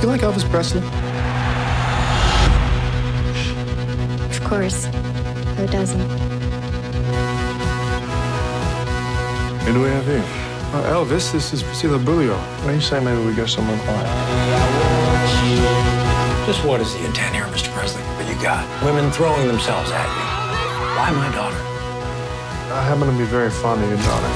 You like Elvis Presley? Of course. Who doesn't? Who do we have here? Elvis, this is Priscilla Buglio. Why do you say maybe we go somewhere quiet? Just what is the intent here, Mr. Presley? What you got? Women throwing themselves at you. Why my daughter? I happen to be very fond of your daughter.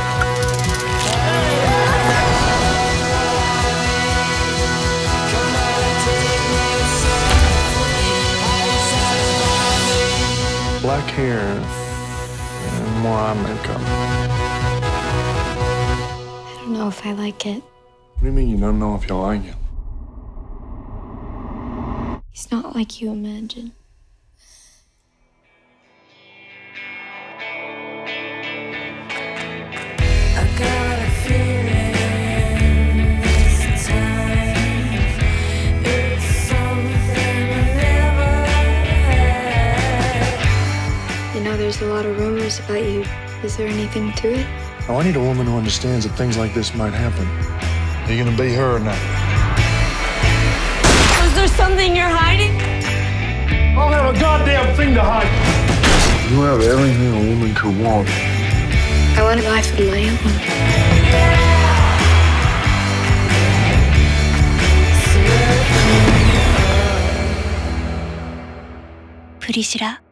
Black hair and more eye makeup. I don't know if I like it. What do you mean you don't know if you like it? He's not like you imagine. I got a feeling this time it's something I never had. You know, there's a lot of rumors about you. Is there anything to it? Oh, I need a woman who understands that things like this might happen. Are you gonna be her or not? Was there something you're hiding? I don't have a goddamn thing to hide. You have everything a woman could want. I want a life of my own. プリシラ